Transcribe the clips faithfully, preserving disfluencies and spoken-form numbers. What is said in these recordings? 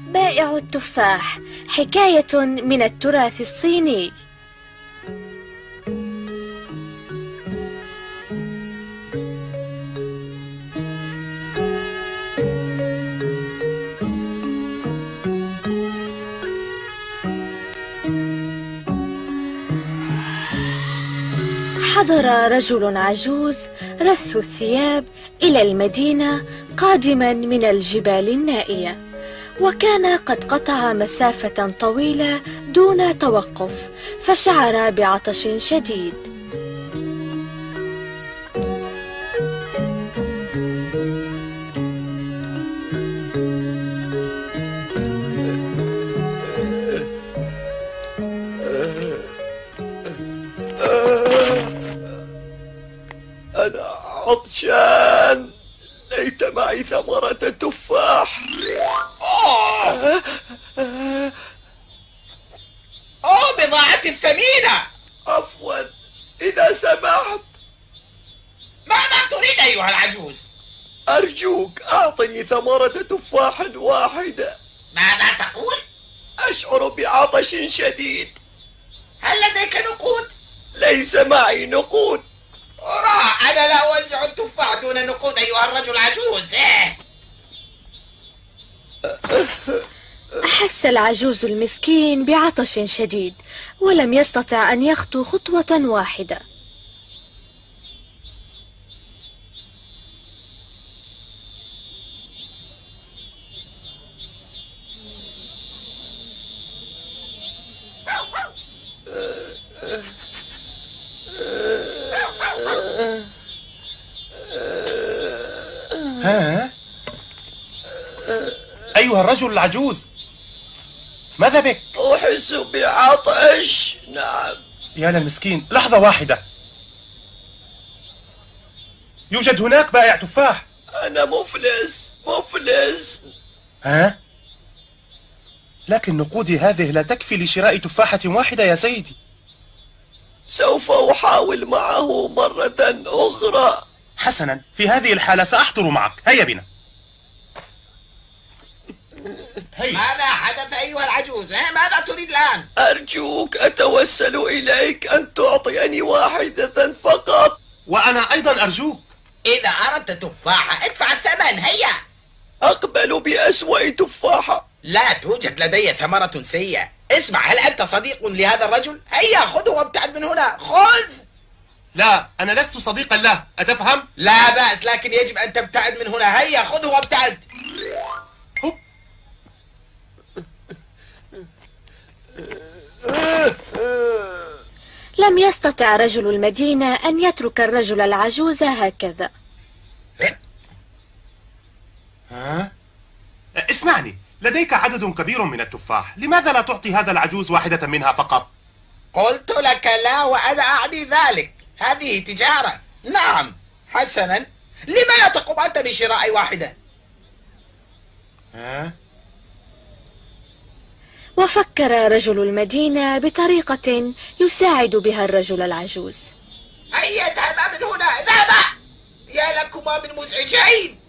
بائع التفاح، حكاية من التراث الصيني. حضر رجل عجوز رث الثياب إلى المدينة قادما من الجبال النائية، وكان قد قطع مسافة طويلة دون توقف، فشعر بعطش شديد. أنا عطشان، ليت معي ثمرة تفاح. أوه أوه بضاعتي الثمينة. عفوا، إذا سمحت. ماذا تريد أيها العجوز؟ أرجوك أعطني ثمرة تفاح واحدة. ماذا تقول؟ أشعر بعطش شديد. هل لديك نقود؟ ليس معي نقود. أرى أنا لا أوزع التفاح دون نقود أيها الرجل العجوز. إيه؟ أحس العجوز المسكين بعطش شديد، ولم يستطع أن يخطو خطوة واحدة. ها؟ أيها الرجل العجوز، ماذا بك؟ أحس بعطش. نعم. يا للمسكين، لحظة واحدة. يوجد هناك بائع تفاح. أنا مفلس مفلس. ها؟ لكن نقودي هذه لا تكفي لشراء تفاحة واحدة يا سيدي. سوف أحاول معه مرة أخرى. حسنا، في هذه الحالة سأحضر معك. هيا بنا. هي. ماذا حدث أيها العجوز؟ ماذا تريد الآن؟ أرجوك أتوسل إليك أن تعطيني واحدة فقط. وأنا أيضا أرجوك. إذا أردت تفاحة ادفع الثمن. هيا. أقبل بأسوأ تفاحة. لا توجد لدي ثمرة سيئة. اسمع، هل أنت صديق لهذا الرجل؟ هيا خذه وابتعد من هنا. خذ. لا، أنا لست صديقا له، أتفهم؟ لا بأس، لكن يجب أن تبتعد من هنا. هيا خذه وابتعد. هب. لم يستطع رجل المدينة أن يترك الرجل العجوز هكذا. ها؟ اسمعني، لديك عدد كبير من التفاح، لماذا لا تعطي هذا العجوز واحدة منها فقط؟ قلت لك لا، وأنا أعني ذلك. هذه تجارة. نعم. حسنا، لما لا تقوم أنت بشراء واحدة؟ ها؟ وفكر رجل المدينة بطريقة يساعد بها الرجل العجوز. هيا اذهبا من هنا، اذهبا. يا لكما من مزعجين.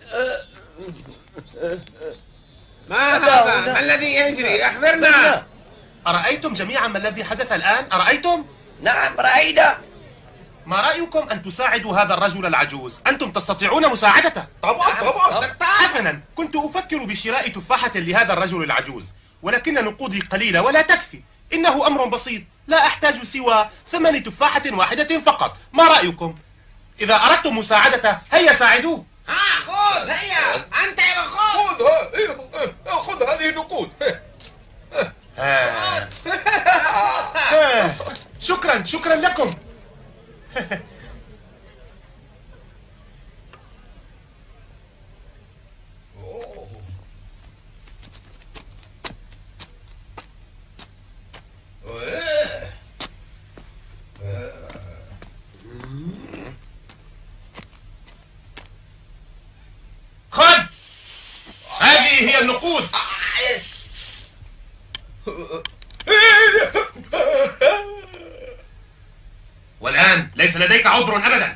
ما هذا؟ ما الذي يجري؟ أخبرنا. أرأيتم جميعا ما الذي حدث الآن؟ أرأيتم؟ نعم رأينا. ما رأيكم أن تساعدوا هذا الرجل العجوز؟ أنتم تستطيعون مساعدته. طبعا طبعا. حسنا، كنت أفكر بشراء تفاحة لهذا الرجل العجوز، ولكن نقودي قليلة ولا تكفي. إنه أمر بسيط، لا أحتاج سوى ثمن تفاحة واحدة فقط. ما رأيكم؟ إذا أردتم مساعدته هيا ساعدوه. ها خذ. هيا أنت يا خذ. خذ خذ هذه النقود. آه. آه. شكرا شكرا لكم. خذ، هذه هي النقود. والآن ليس لديك عذر أبدا.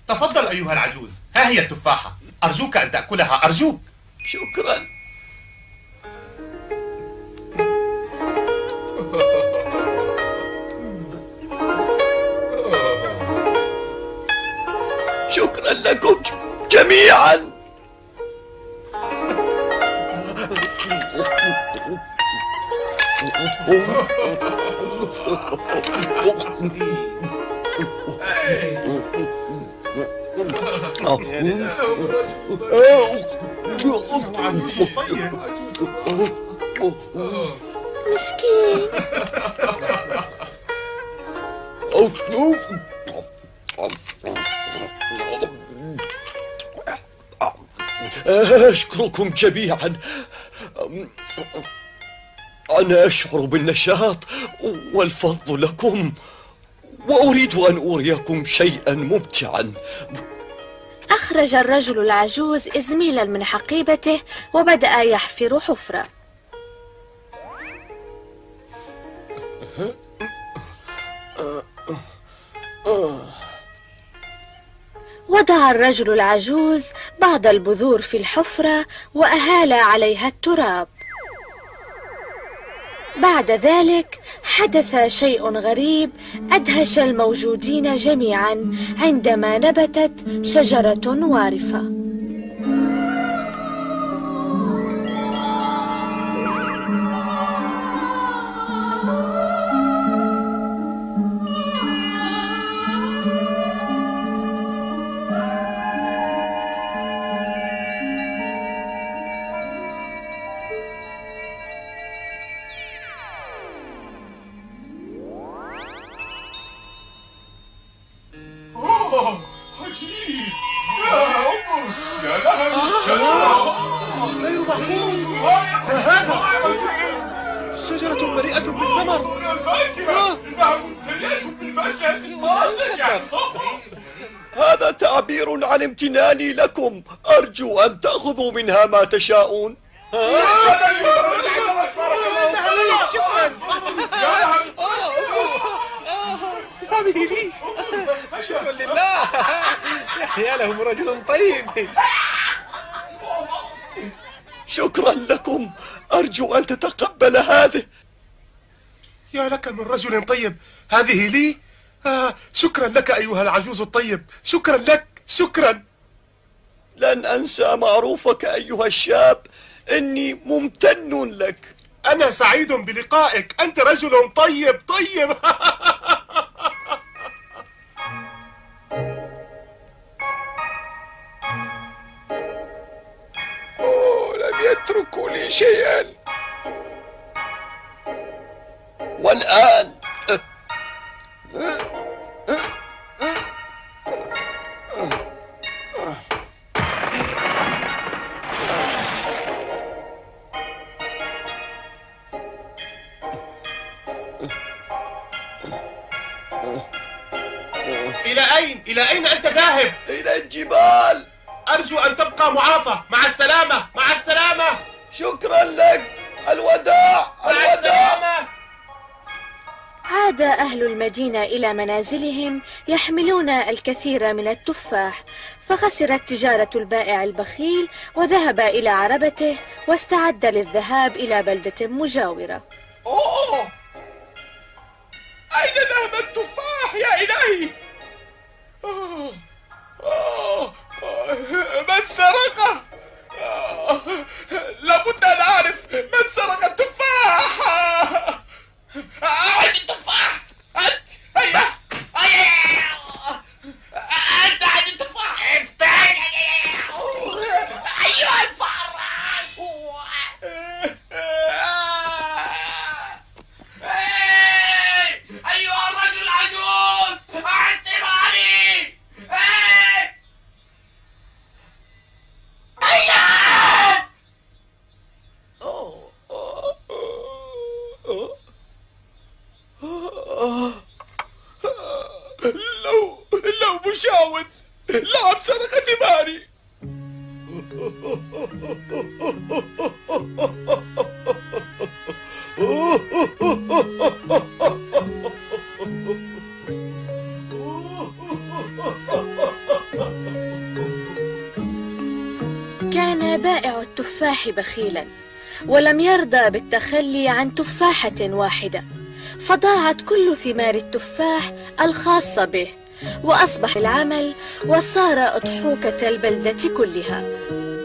تفضل أيها العجوز، ها هي التفاحة، أرجوك أن تأكلها، أرجوك. شكرا. شكرا لكم جميعا. مسكين. أشكركم جميعا. أنا أشعر بالنشاط والفضل لكم، وأريد أن أريكم شيئا ممتعا. أخرج الرجل العجوز إزميلا من حقيبته وبدأ يحفر حفرة. وضع الرجل العجوز بعض البذور في الحفرة وأهال عليها التراب. بعد ذلك حدث شيء غريب أدهش الموجودين جميعا عندما نبتت شجرة وارفة. غير معقول، ما هذا؟ شجرة مليئة بالثمر. هذا تعبير عن امتناني لكم، أرجو أن تأخذوا منها ما تشاءون. هذه لي. شكرا لله. يا لهم رجل طيب. شكرا لكم، أرجو أن تتقبل هذه. يا لك من رجل طيب، هذه لي. آه شكرا لك أيها العجوز الطيب، شكرا لك، شكرا. لن أنسى معروفك أيها الشاب، إني ممتن لك. أنا سعيد بلقائك، أنت رجل طيب طيب. أوه، لم يتركوا لي شيئا. والآن إلى أين؟ إلى أين أنت ذاهب؟ إلى الجبال. أرجو أن تبقى معافى. مع السلامة، مع السلامة. شكرا لك. الوداع، مع الوداع. السلامة. عاد أهل المدينة إلى منازلهم يحملون الكثير من التفاح، فخسرت تجارة البائع البخيل وذهب إلى عربته واستعد للذهاب إلى بلدة مجاورة. أوه، أين ذهب التفاح يا إلهي؟ آه. آه. من سرقه؟ آه. لابد أن أعرف من سرق التفاح. أعد التفاح. أنت هيا هيا أنت أعد التفاح. ابتعد أيها الفار. أيها الرجل العجوز، أعد مالي. هيا. لو لو مشاوذ لعب سرق ثماري. كان بائع التفاح بخيلا، ولم يرضى بالتخلي عن تفاحة واحدة، فضاعت كل ثمار التفاح الخاصة به، وأصبح العمل وصار أضحوكة البلدة كلها.